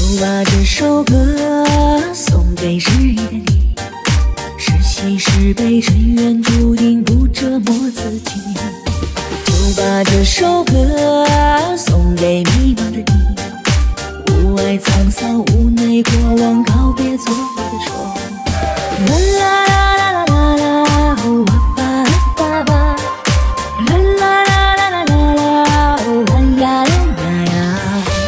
把这首歌送给失意的你，是喜是悲尘缘注定，不折磨自己。就把这首歌送给迷茫的你，屋外沧桑屋内过往，告别昨夜的愁。啦啦啦啦啦啦，哦阿巴啊巴巴，啦啦啦啦啦啦啦，哦哎呀呀呀。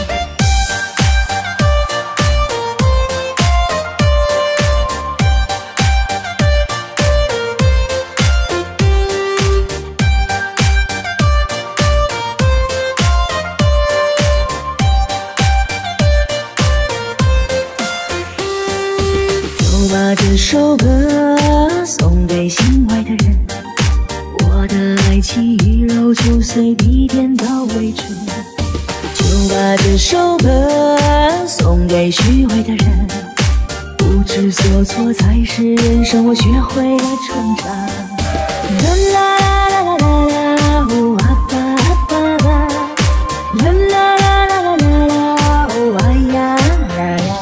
就把这首歌送给心外的人，我的爱情一揉就碎，你点到为止。就把这首歌送给虚伪的人，不知所措才是人生，我学会了成长。啦啦啦啦啦啦，哦阿巴啊巴巴，啦啦啦啦啦啦啦，哦哎呀呀呀。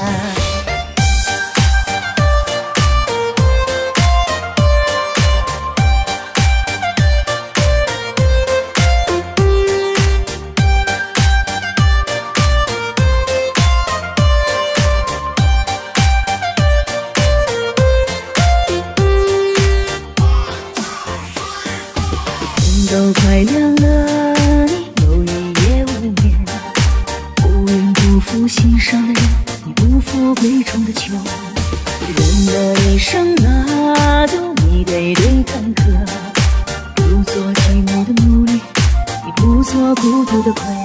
天都快亮了你又一夜无眠，不愿辜负心上的人，你不负杯中的酒。人的一生啊就一堆堆坎坷，不做寂寞的奴隶，你不做孤独的鬼。